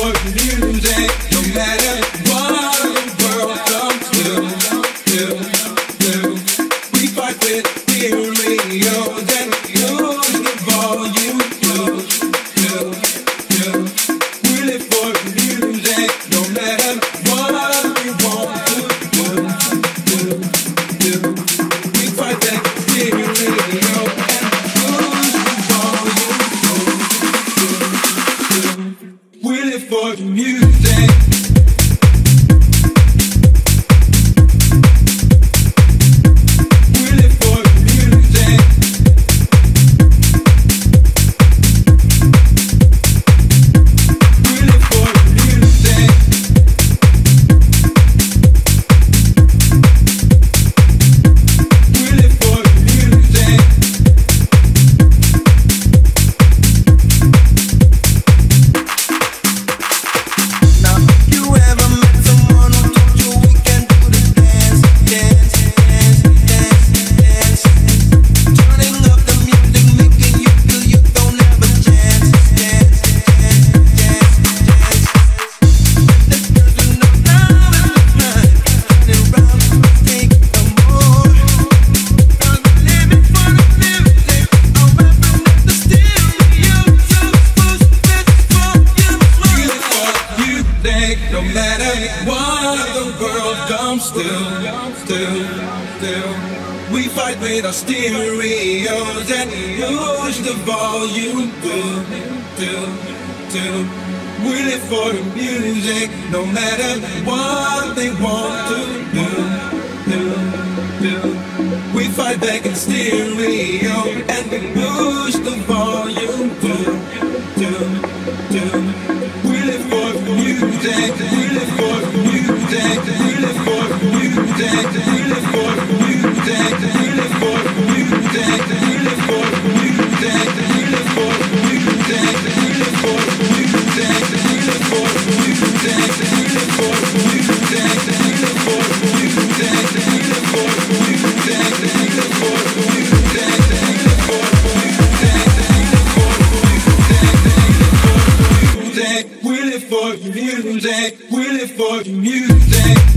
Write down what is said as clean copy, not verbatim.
for music, no matter what the world comes to. We fight with stereos and lose the volume. We live for music, no matter what we want to do. We fight with stereos and lose the volume. We live for music. No matter what the world comes to, we fight with our stereos and push the volume. We live for the music, no matter what they want to do. We fight back in stereo and we push the volume. We live for the music, we live for the music, we live for the music, we live for the music, we live for the music, we live for the music, we live for the music, we live for the music, we live for the music, we live for the music, we live for the music, we live for the music, we live for the music, we live for the music, we live for the music, we live for the music.